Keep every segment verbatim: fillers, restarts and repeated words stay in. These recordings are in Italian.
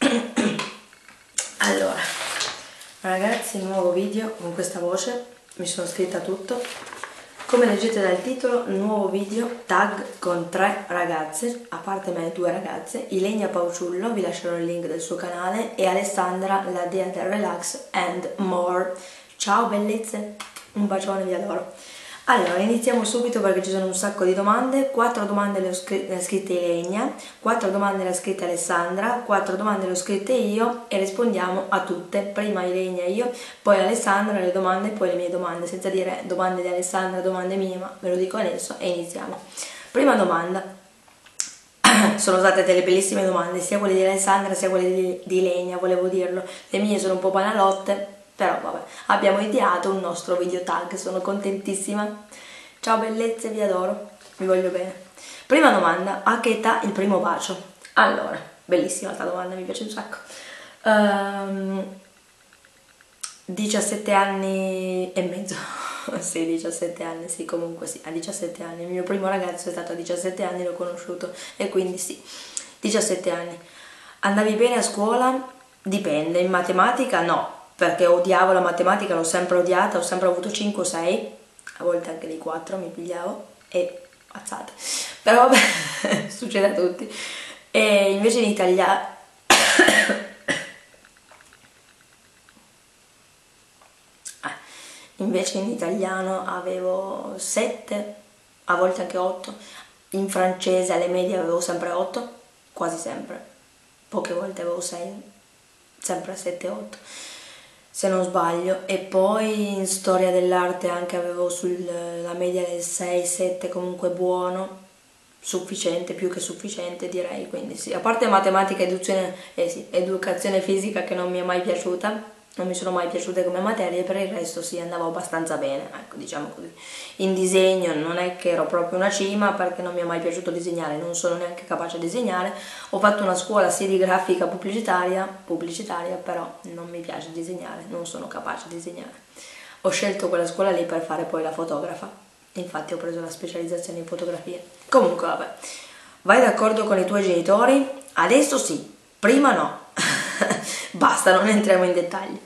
Allora, ragazzi, nuovo video con questa voce, mi sono scritta tutto. Come leggete dal titolo, nuovo video tag con tre ragazze, a parte me due ragazze, Ilenia Pauciullo, vi lascerò il link del suo canale, e Alessandra, la dea del relax and more. Ciao bellezze, un bacione, vi adoro. Allora, iniziamo subito perché ci sono un sacco di domande. Quattro domande le ho scritte Ilenia, quattro domande le ha scritte Alessandra, quattro domande le ho scritte io e rispondiamo a tutte. Prima Ilenia e io, poi Alessandra le domande e poi le mie domande, senza dire domande di Alessandra, domande mie, ma ve lo dico adesso e iniziamo. Prima domanda. Sono state delle bellissime domande, sia quelle di Alessandra sia quelle di, di Ilenia, volevo dirlo. Le mie sono un po' banalotte, però vabbè, abbiamo ideato un nostro video tag, sono contentissima. Ciao bellezze, vi adoro, vi voglio bene. Prima domanda, a che età il primo bacio? Allora, bellissima questa domanda, mi piace un sacco. um, diciassette anni e mezzo. Sì, diciassette anni, sì, comunque sì, a diciassette anni. Il mio primo ragazzo è stato a diciassette anni, l'ho conosciuto, e quindi sì, diciassette anni. Andavi bene a scuola? Dipende, in matematica no, perché odiavo la matematica, l'ho sempre odiata, ho sempre avuto cinque o sei, a volte anche dei quattro mi pigliavo, e mazzate, però vabbè, succede a tutti. E invece in italiano invece in italiano avevo sette, a volte anche otto, in francese alle medie avevo sempre otto, quasi sempre, poche volte avevo sei, sempre sette otto. Se non sbaglio, e poi in storia dell'arte anche avevo sulla media del sei sette, comunque buono, sufficiente, più che sufficiente direi, quindi sì. A parte matematica ed educazione, eh sì, educazione fisica che non mi è mai piaciuta, non mi sono mai piaciute come materie, per il resto sì, andavo abbastanza bene, ecco, diciamo così. In disegno non è che ero proprio una cima, perché non mi è mai piaciuto disegnare, non sono neanche capace di disegnare. Ho fatto una scuola sì di grafica pubblicitaria, pubblicitaria, però non mi piace disegnare, non sono capace di disegnare. Ho scelto quella scuola lì per fare poi la fotografa, infatti ho preso la specializzazione in fotografia. Comunque vabbè, vai d'accordo con i tuoi genitori? Adesso sì, prima no. Basta, non entriamo in dettagli.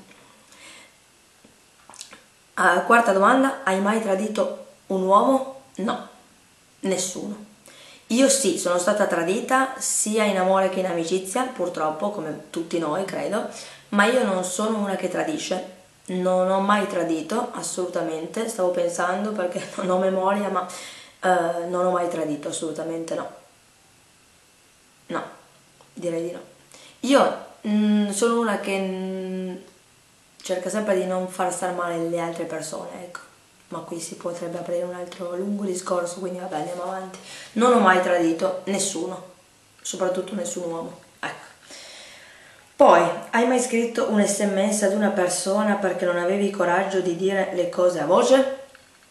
Uh, quarta domanda, hai mai tradito un uomo? No, nessuno. Io sì, sono stata tradita sia in amore che in amicizia, purtroppo, come tutti noi credo, ma io non sono una che tradisce, non ho mai tradito, assolutamente, stavo pensando perché non ho memoria, ma uh, non ho mai tradito, assolutamente no. No, direi di no. Io mm, sono una che mm, cerca sempre di non far star male le altre persone, ecco. Ma qui si potrebbe aprire un altro lungo discorso, quindi vabbè, andiamo avanti. Non ho mai tradito nessuno, soprattutto nessun uomo, ecco. Poi, hai mai scritto un sms ad una persona perché non avevi coraggio di dire le cose a voce?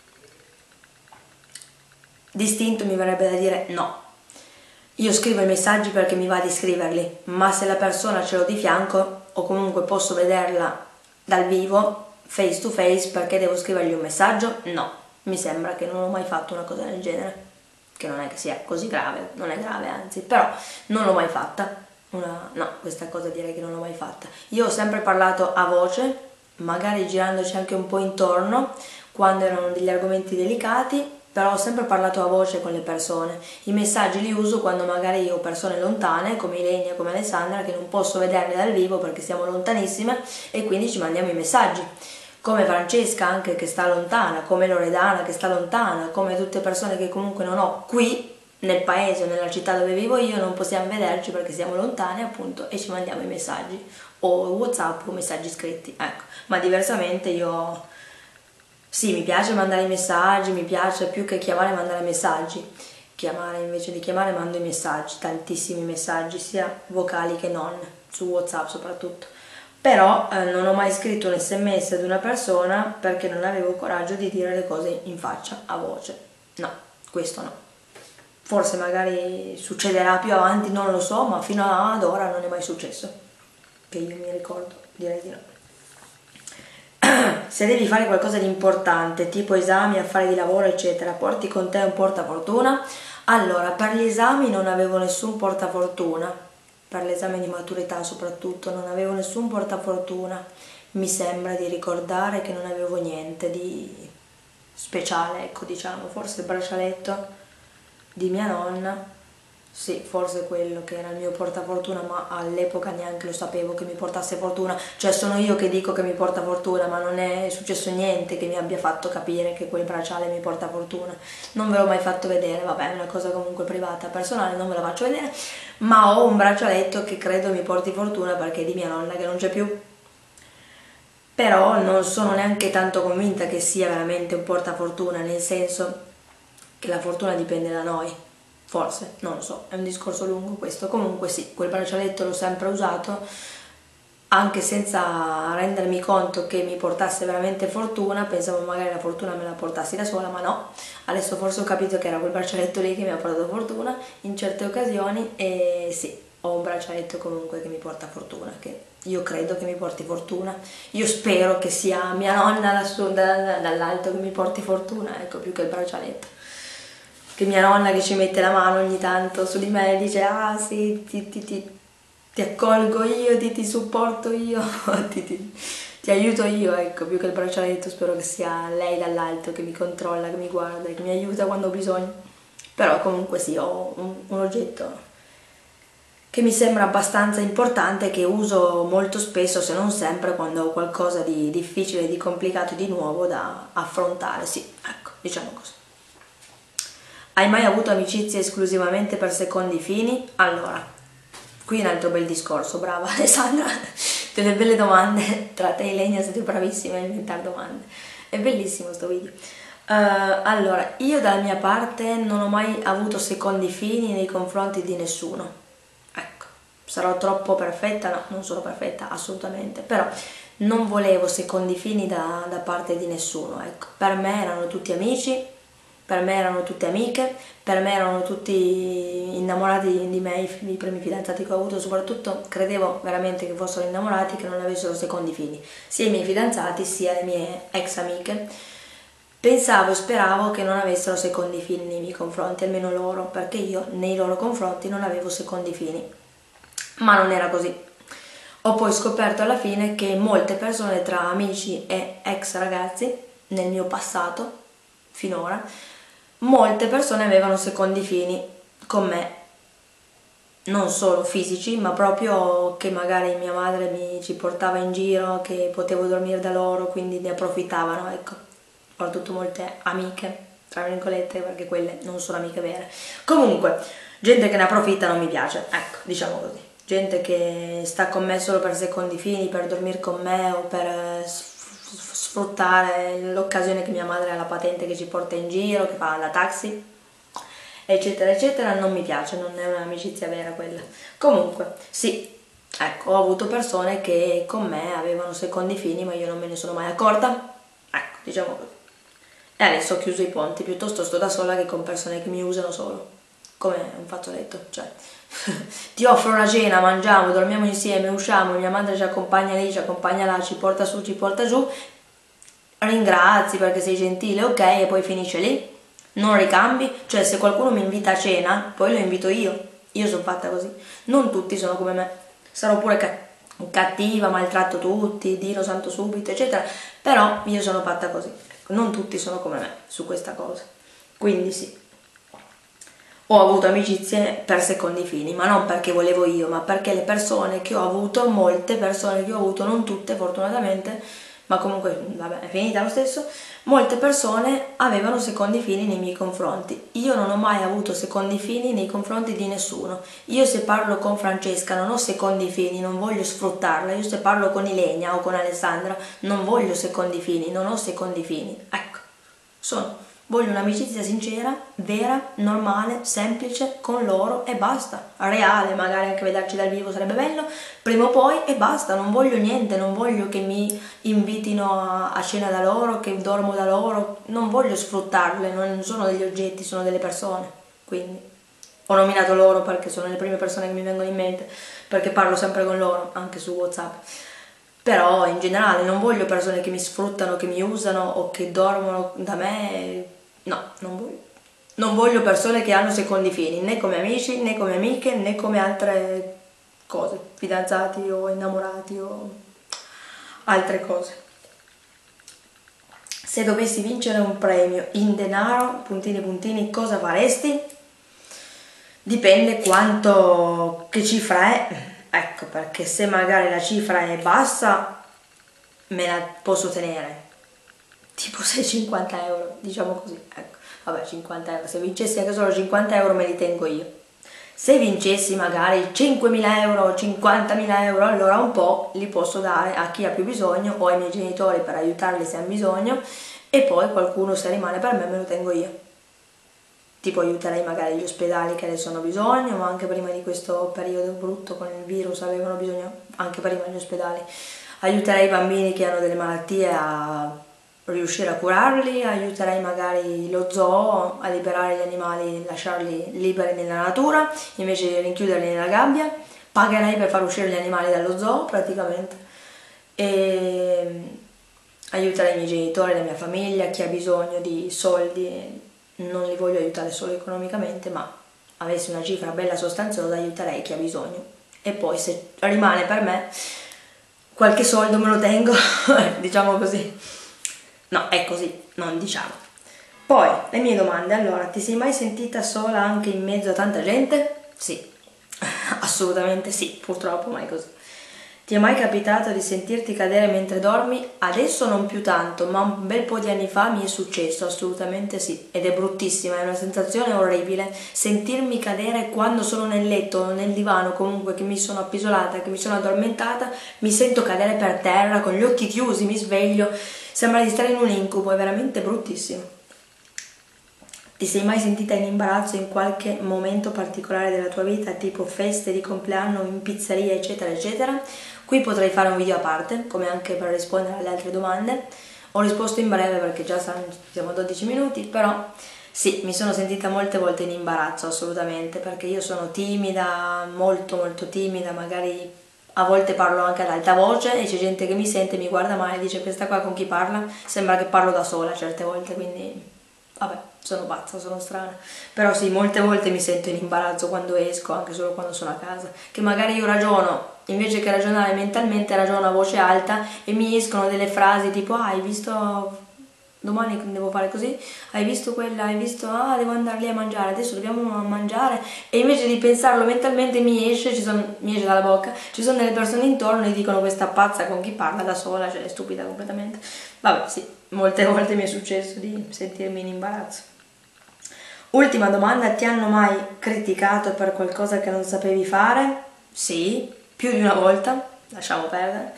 Distinto mi verrebbe da dire no. Io scrivo i messaggi perché mi va di scriverli, ma se la persona ce l'ho di fianco, o comunque posso vederla dal vivo, face to face, perché devo scrivergli un messaggio? No, mi sembra che non ho mai fatto una cosa del genere, che non è che sia così grave, non è grave anzi, però non l'ho mai fatta, una, no, questa cosa direi che non l'ho mai fatta. Io ho sempre parlato a voce, magari girandoci anche un po' intorno, quando erano degli argomenti delicati, però ho sempre parlato a voce con le persone. I messaggi li uso quando magari io ho persone lontane, come Ilenia, come Alessandra, che non posso vederle dal vivo perché siamo lontanissime, e quindi ci mandiamo i messaggi. Come Francesca anche che sta lontana, come Loredana che sta lontana, come tutte persone che comunque non ho qui, nel paese o nella città dove vivo io, non possiamo vederci perché siamo lontane appunto, e ci mandiamo i messaggi, o WhatsApp o messaggi scritti, ecco. Ma diversamente io... Sì, mi piace mandare i messaggi, mi piace più che chiamare mandare messaggi. Chiamare invece di chiamare mando i messaggi, tantissimi messaggi, sia vocali che non, su WhatsApp soprattutto. Però eh, non ho mai scritto un sms ad una persona perché non avevo coraggio di dire le cose in faccia, a voce. No, questo no. Forse magari succederà più avanti, non lo so, ma fino ad ora non è mai successo, che io mi ricordo, direi di no. Se devi fare qualcosa di importante, tipo esami, affari di lavoro, eccetera, porti con te un portafortuna? Allora, per gli esami non avevo nessun portafortuna, per l'esame di maturità soprattutto, non avevo nessun portafortuna, mi sembra di ricordare che non avevo niente di speciale, ecco, diciamo, forse il braccialetto di mia nonna, sì, forse quello che era il mio portafortuna, ma all'epoca neanche lo sapevo che mi portasse fortuna, cioè sono io che dico che mi porta fortuna, ma non è successo niente che mi abbia fatto capire che quel bracciale mi porta fortuna, non ve l'ho mai fatto vedere, vabbè, è una cosa comunque privata, personale, non ve la faccio vedere, ma ho un braccialetto che credo mi porti fortuna perché è di mia nonna che non c'è più, però non sono neanche tanto convinta che sia veramente un portafortuna, nel senso che la fortuna dipende da noi. Forse, non lo so, è un discorso lungo questo. Comunque sì, quel braccialetto l'ho sempre usato, anche senza rendermi conto che mi portasse veramente fortuna, pensavo magari la fortuna me la portassi da sola, ma no. Adesso forse ho capito che era quel braccialetto lì che mi ha portato fortuna in certe occasioni e sì, ho un braccialetto comunque che mi porta fortuna, che io credo che mi porti fortuna. Io spero che sia mia nonna lassù da, dall'alto che mi porti fortuna, ecco, più che il braccialetto. Che mia nonna che ci mette la mano ogni tanto su di me e dice ah sì, ti, ti, ti, ti accolgo io, ti, ti supporto io, ti, ti, ti aiuto io, ecco, più che il braccialetto spero che sia lei dall'alto che mi controlla, che mi guarda, che mi aiuta quando ho bisogno. Però comunque sì, ho un, un oggetto che mi sembra abbastanza importante, che uso molto spesso, se non sempre, quando ho qualcosa di difficile, di complicato, di nuovo da affrontare, sì, ecco, diciamo così. Hai mai avuto amicizie esclusivamente per secondi fini? Allora, qui un altro bel discorso, brava Alessandra, delle belle domande, tra te e Lenia siete bravissime a inventare domande, è bellissimo sto video. Uh, allora, io dalla mia parte non ho mai avuto secondi fini nei confronti di nessuno, ecco, sarò troppo perfetta? No, non sono perfetta, assolutamente, però non volevo secondi fini da, da parte di nessuno, ecco, per me erano tutti amici, per me erano tutte amiche, per me erano tutti innamorati di me, i primi fidanzati che ho avuto, soprattutto credevo veramente che fossero innamorati, che non avessero secondi fini, sia i miei fidanzati sia le mie ex amiche. Pensavo e speravo che non avessero secondi fini nei miei confronti, almeno loro, perché io nei loro confronti non avevo secondi fini, ma non era così. Ho poi scoperto alla fine che molte persone tra amici e ex ragazzi, nel mio passato, finora, molte persone avevano secondi fini con me, non solo fisici, ma proprio che magari mia madre mi ci portava in giro, che potevo dormire da loro, quindi ne approfittavano, ecco. Soprattutto molte amiche, tra virgolette, perché quelle non sono amiche vere. Comunque, gente che ne approfitta non mi piace, ecco, diciamo così. Gente che sta con me solo per secondi fini, per dormire con me o per sfruttare l'occasione che mia madre ha la patente, che ci porta in giro, che fa la taxi, eccetera eccetera, non mi piace, non è un'amicizia vera quella. Comunque sì, ecco, ho avuto persone che con me avevano secondi fini, ma io non me ne sono mai accorta, ecco, diciamo così. E adesso ho chiuso i ponti, piuttosto sto da sola che con persone che mi usano solo, come un fazzoletto, cioè ti offro una cena, mangiamo, dormiamo insieme, usciamo, mia madre ci accompagna lì, ci accompagna là, ci porta su, ci porta giù, ringrazi perché sei gentile, ok, e poi finisce lì, non ricambi, cioè se qualcuno mi invita a cena, poi lo invito io, io sono fatta così, non tutti sono come me, sarò pure cattiva, maltratto tutti, Dio santo subito, eccetera, però io sono fatta così, non tutti sono come me su questa cosa, quindi sì. Ho avuto amicizie per secondi fini, ma non perché volevo io, ma perché le persone che ho avuto, molte persone che ho avuto, non tutte fortunatamente, ma comunque, vabbè, è finita lo stesso, molte persone avevano secondi fini nei miei confronti. Io non ho mai avuto secondi fini nei confronti di nessuno. Io se parlo con Francesca non ho secondi fini, non voglio sfruttarla. Io se parlo con Ilenia o con Alessandra non voglio secondi fini, non ho secondi fini. Ecco, sono... Voglio un'amicizia sincera, vera, normale, semplice, con loro e basta. Reale, magari anche vederci dal vivo sarebbe bello, prima o poi e basta. Non voglio niente, non voglio che mi invitino a, a cena da loro, che dormo da loro. Non voglio sfruttarle, non sono degli oggetti, sono delle persone. Quindi ho nominato loro perché sono le prime persone che mi vengono in mente, perché parlo sempre con loro, anche su WhatsApp. Però in generale non voglio persone che mi sfruttano, che mi usano o che dormono da me. No, non voglio. Non voglio persone che hanno secondi fini, né come amici, né come amiche, né come altre cose, fidanzati o innamorati o altre cose. Se dovessi vincere un premio in denaro, puntini puntini, cosa faresti? Dipende quanto, che cifra è, ecco, perché se magari la cifra è bassa me la posso tenere, tipo seicentocinquanta euro, diciamo così, ecco, vabbè, cinquanta euro, se vincessi anche solo cinquanta euro me li tengo io. Se vincessi magari cinquemila euro, cinquantamila euro, allora un po' li posso dare a chi ha più bisogno o ai miei genitori per aiutarli se hanno bisogno, e poi qualcuno, se rimane per me, me lo tengo io. Tipo aiuterei magari gli ospedali che adesso hanno bisogno, ma anche prima di questo periodo brutto con il virus avevano bisogno anche prima gli ospedali. Aiuterei i bambini che hanno delle malattie a riuscire a curarli, aiuterei magari lo zoo a liberare gli animali, lasciarli liberi nella natura invece di rinchiuderli nella gabbia, pagherei per far uscire gli animali dallo zoo praticamente, e aiuterei i miei genitori, la mia famiglia, chi ha bisogno di soldi. Non li voglio aiutare solo economicamente, ma avessi una cifra bella sostanziosa aiuterei chi ha bisogno, e poi se rimane per me qualche soldo me lo tengo, diciamo così. No, è così, non diciamo. Poi, le mie domande. Allora, ti sei mai sentita sola anche in mezzo a tanta gente? Sì, assolutamente sì, purtroppo mai così. Ti è mai capitato di sentirti cadere mentre dormi? Adesso non più tanto, ma un bel po' di anni fa mi è successo, assolutamente sì. Ed è bruttissima, è una sensazione orribile sentirmi cadere quando sono nel letto o nel divano, comunque che mi sono appisolata, che mi sono addormentata, mi sento cadere per terra con gli occhi chiusi, mi sveglio, sembra di stare in un incubo, è veramente bruttissimo. Ti sei mai sentita in imbarazzo in qualche momento particolare della tua vita, tipo feste di compleanno, in pizzeria, eccetera, eccetera? Qui potrei fare un video a parte, come anche per rispondere alle altre domande. Ho risposto in breve perché già siamo a dodici minuti, però sì, mi sono sentita molte volte in imbarazzo, assolutamente, perché io sono timida, molto molto timida, magari a volte parlo anche ad alta voce e c'è gente che mi sente, mi guarda male e dice: questa qua con chi parla? Sembra che parlo da sola certe volte, quindi vabbè, sono pazza, sono strana. Però sì, molte volte mi sento in imbarazzo quando esco, anche solo quando sono a casa, che magari io ragiono, invece che ragionare mentalmente, ragiono a voce alta e mi escono delle frasi tipo: ah, hai visto, domani devo fare così, hai visto quella, hai visto, ah, devo andare lì a mangiare, adesso dobbiamo mangiare, e invece di pensarlo mentalmente mi esce, ci sono, mi esce dalla bocca, ci sono delle persone intorno e dicono: questa pazza con chi parla da sola, cioè è stupida completamente. Vabbè, sì, molte volte mi è successo di sentirmi in imbarazzo. Ultima domanda: ti hanno mai criticato per qualcosa che non sapevi fare? Sì, più di una volta, lasciamo perdere.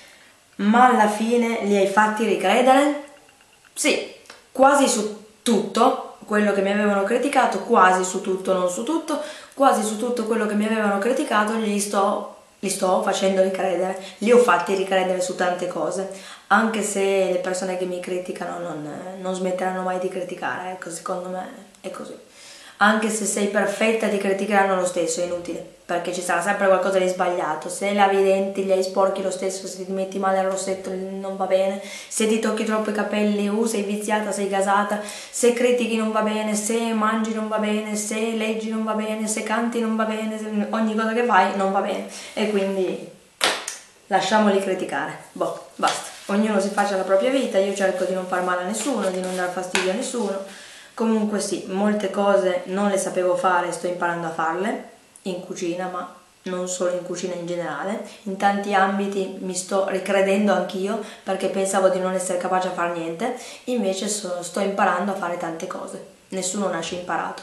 Ma alla fine li hai fatti ricredere? Sì, quasi su tutto quello che mi avevano criticato, quasi su tutto, non su tutto, quasi su tutto quello che mi avevano criticato li sto, li sto facendo ricredere, li ho fatti ricredere su tante cose, anche se le persone che mi criticano non, non smetteranno mai di criticare, ecco, secondo me è così. Anche se sei perfetta ti criticheranno lo stesso, è inutile, perché ci sarà sempre qualcosa di sbagliato. Se lavi i denti li hai sporchi lo stesso, se ti metti male al rossetto non va bene, se ti tocchi troppo i capelli, uh, sei viziata, sei gasata, se critichi non va bene, se mangi non va bene, se leggi non va bene, se canti non va bene, se ogni cosa che fai non va bene, e quindi lasciamoli criticare, boh, basta. Ognuno si faccia la propria vita, io cerco di non far male a nessuno, di non dar fastidio a nessuno. Comunque sì, molte cose non le sapevo fare, sto imparando a farle, in cucina, ma non solo in cucina, in generale. In tanti ambiti mi sto ricredendo anch'io, perché pensavo di non essere capace a fare niente, invece so, sto imparando a fare tante cose. Nessuno nasce imparato.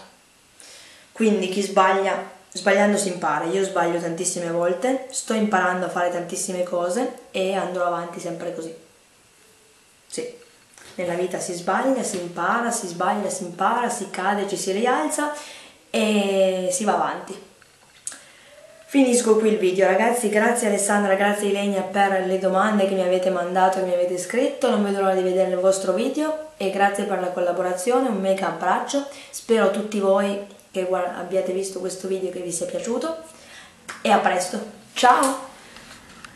Quindi chi sbaglia, sbagliando si impara. Io sbaglio tantissime volte, sto imparando a fare tantissime cose e andrò avanti sempre così. Sì. Nella vita si sbaglia, si impara, si sbaglia, si impara, si cade, ci si rialza e si va avanti. Finisco qui il video, ragazzi. Grazie Alessandra, grazie Ilenia per le domande che mi avete mandato e mi avete scritto. Non vedo l'ora di vedere il vostro video e grazie per la collaborazione, un mega abbraccio. Spero tutti voi che abbiate visto questo video, che vi sia piaciuto, e a presto. Ciao!